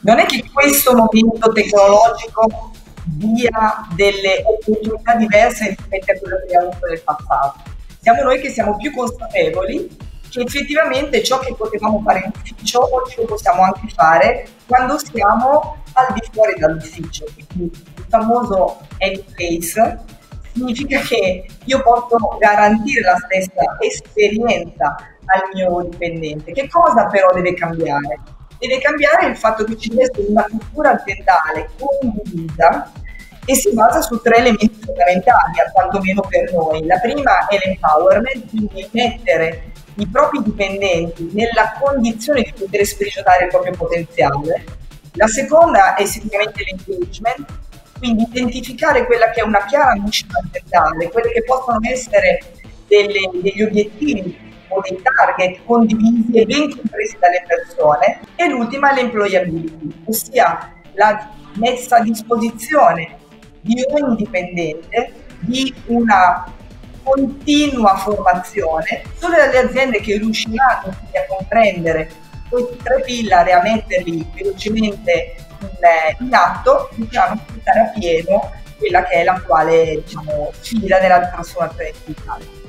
Non è che questo momento tecnologico dia delle opportunità diverse rispetto a quello che abbiamo avuto nel passato. Siamo noi che siamo più consapevoli che effettivamente ciò che potevamo fare in ufficio oggi lo possiamo anche fare quando siamo al di fuori dall'ufficio. Quindi il famoso end place significa che io posso garantire la stessa esperienza al mio dipendente. Che cosa però deve cambiare? Deve cambiare il fatto che ci deve essere una cultura aziendale condivisa e si basa su tre elementi fondamentali, quantomeno per noi. La prima è l'empowerment, quindi mettere i propri dipendenti nella condizione di poter sprigionare il proprio potenziale. La seconda è sicuramente l'engagement, quindi identificare quella che è una chiara mission aziendale, quelli che possono essere degli obiettivi o dei target condivisi e ben compresi dalle persone. E l'ultima è l'employability, ossia la messa a disposizione di ogni dipendente di una continua formazione. Solo le aziende che riusciranno a comprendere questi tre pillar e a metterli velocemente in atto riusciranno a sfruttare a pieno quella che è l'attuale, diciamo, sfida della trasformazione digitale.